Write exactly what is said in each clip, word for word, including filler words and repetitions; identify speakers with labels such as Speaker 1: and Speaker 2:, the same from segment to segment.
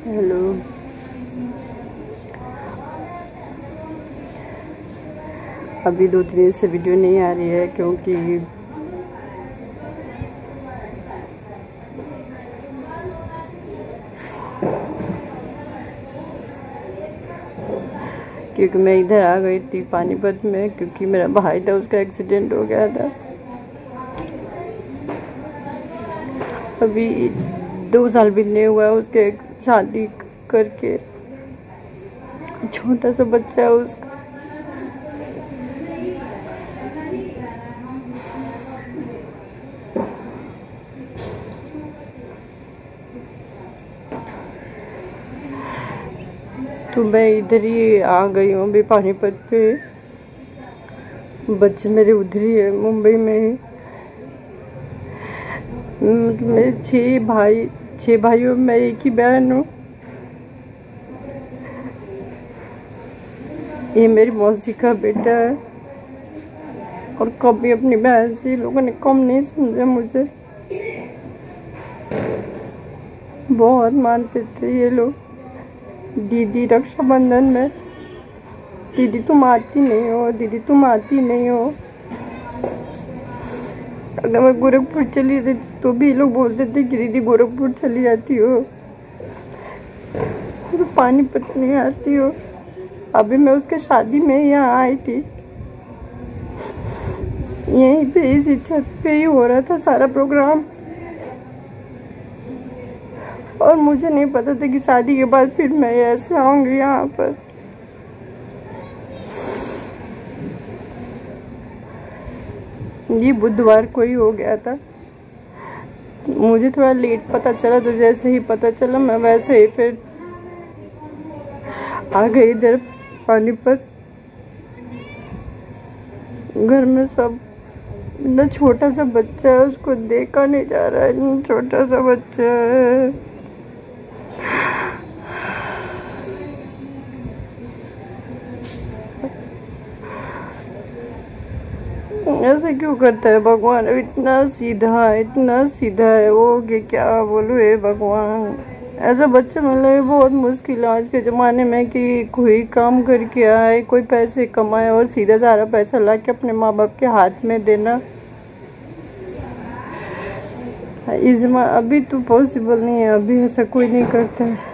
Speaker 1: Hello. अभी दो तीन दिन से वीडियो नहीं आ रही है क्योंकि क्योंकि मैं इधर आ गई थी पानीपत में, क्योंकि मेरा भाई था, उसका एक्सीडेंट हो गया था। अभी दो साल भी नहीं हुआ है उसके शादी करके, छोटा सा बच्चा है उसका। तो मैं इधर ही आ गई हूँ अभी पानीपत पे। बच्चे मेरे उधर ही है, मुंबई में ही। मतलब मेरे छह भाई छह भाइयों में मैं एक ही बहन हूँ। ये मेरी मौसी का बेटा है और कभी अपनी बहन से लोगों ने कम नहीं समझा मुझे। बहुत मानते थे ये लोग। दीदी रक्षाबंधन में, दीदी तुम आती नहीं हो, दीदी तुम आती नहीं हो। अगर मैं गोरखपुर चली जाती तो भी ये लोग बोलते थे कि दीदी गोरखपुर चली जाती हो, तो पानीपत नहीं आती हो। अभी मैं उसके शादी में यहाँ आई थी, यहीं पे इसी छत पे ही हो रहा था सारा प्रोग्राम। और मुझे नहीं पता था कि शादी के बाद फिर मैं ऐसे आऊंगी यहाँ पर। ये बुधवार को ही हो गया था। मुझे थोड़ा लेट पता चला, तो जैसे ही पता चला मैं वैसे ही फिर आ गई इधर पानीपत। घर में सब, इतना छोटा सा बच्चा है, उसको देखा नहीं जा रहा है, इतना छोटा सा बच्चा है। ऐसे क्यों करता है भगवान? इतना सीधा इतना सीधा है वो कि क्या बोलूं। हे भगवान, ऐसा बच्चा मतलब बहुत मुश्किल है आज के ज़माने में कि कोई काम करके आए, कोई पैसे कमाए और सीधा सारा पैसा ला के अपने माँ बाप के हाथ में देना। इस अभी तो पॉसिबल नहीं है, अभी ऐसा कोई नहीं करता है।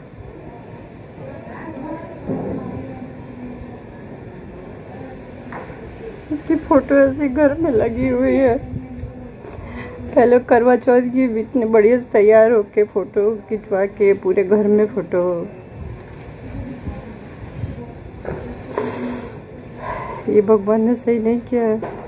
Speaker 1: इसकी फोटो ऐसे घर में लगी हुई है। पहले करवा चौथ की इतने बढ़िया से तैयार होके फोटो खिंचवा के पूरे घर में फोटो। ये भगवान ने सही नहीं किया है।